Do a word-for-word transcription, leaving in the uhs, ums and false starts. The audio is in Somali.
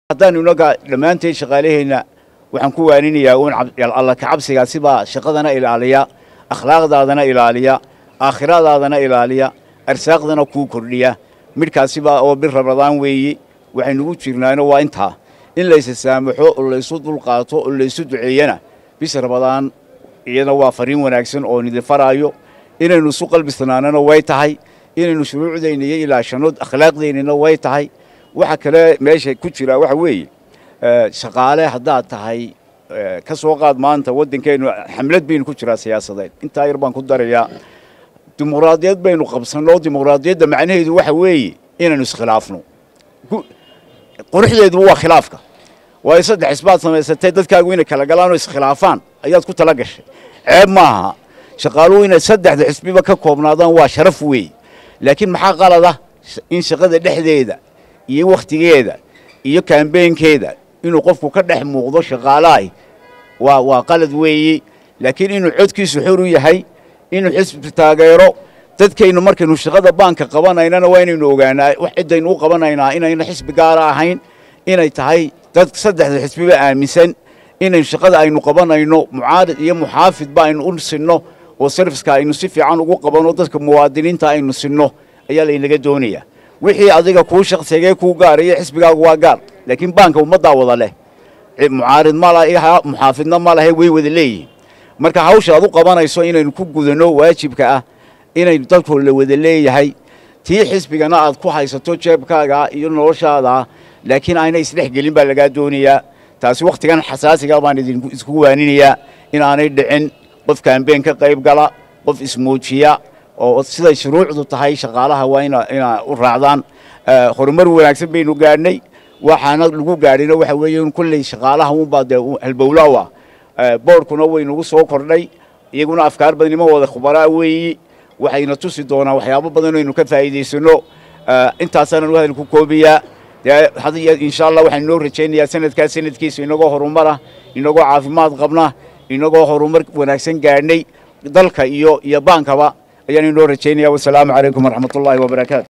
haddaan inaga dhammaanteen shaqaalaheena waxaan ku waaninayaa uun alla ka cabsigaasi baa shaqadana ilaaliya akhlaaqdaadana ilaaliya aakhiradaadana ilaaliya arsaaqdana kuu kordhiya midkaasi baa oo bir rabadaan weeye waxaynu ugu jirnaayna waa intaa in la is saamaxo oo la isu dulqaato oo la isu duceeyana bis rabadaan iyana waa fariin wanaagsan oo nidin faraayo inaynu isu qalbisnaanana way tahay inaynu shuruucdeena iyo ilaashano akhlaaqdeena way tahay waxa kale meesha ku jira waxa weeye shaqaale haddaad tahay ka soo qaad maanta waddankeenu xamlad baynu ku jiraa siyaasadeed intaa yar baan ku darayaa dimuqraadiyad baynu qabsanno dimuqraadiyadda macnaheedu waxa weeye inaynu iskhilaafno quruxdeedu waa khilaafka waa saddex isbaad samaysatay dadkaagu inay kala galaan oo iskhilaafaan ayaad ku tala gashay ceeb maaha shaqaaluhu inay saddexda xisbiba ka koobnaadaan waa sharaf weeye laakiin maxaa qalada in shaqada dhexdeeda iyo waqtigeeda iyo kaambeenkeeda inuu qofku ka dhex muuqdo shaqaalahay waa waa qalad weeye laakiin inuu codkiisu xor u yahay inuu xisbi taageero dadkaynu markaynu shaqada baanka qabanaynana waa inaynu ogaanaa wax cidaynu u qabanaynaa inayna xisbi gaar ahayn inay tahay dad saddexda xisbiba aaminsan inaynu shaqada aynu qabanayno mucaarid iyo muxaafid ba aynu u sinno oo serviska aynu si fiican ugu qabano dadka muwaadiniinta aynu sinno ayaa laynaga doonayaa wixii adiga kuu shaqsigee kuu gaaraya xisbigaagu waa gaar laakiin baanka ummaddaa wada leh mucaarid ma laha muxaafidna ma lahe way wada leeyihiin marka hawsha aad u qabanayso inaynu ku gudano waajibka ah inaynu dadku la wada leeyahay tii xisbigana aad ku haysato jeebkaaga iyo noloshaada laakiin ayna isdhex gelin baa lagaa doonayaa taasi waqtigan xasaasiga baan idinku isku waaninayaa in aanay dhicin qof kaambeen ka qayb gala qof ismoojiya oo sida shuruucdu tahay shaqaalaha waa ina u raacdaan horumar wanaagsan baynu gaadhnay waxaana lagu gaadhina waxa weeye in kulley shaqaalaha un baa dee halbowlaawa boorkuna waynugu soo kordhay iyaguna afkaar badnimo wada khubaraa weeyi waxayna tusi doonaa waxyaabo badan aynu ka faa'iidaysano intaasaanan hadal ku koobiyaa dee hadiya insha allah waxaan noo rajaynayaa sanadkaas sanadkiisa inagoo horumara inagoo caafimaad qabna inagoo horumar wanaagsan gaadhnay dalka iyo iyo baankaba ayaan inoo rajaynayaa wasalaamu calaykum waraxmatullaahi wabarakaatu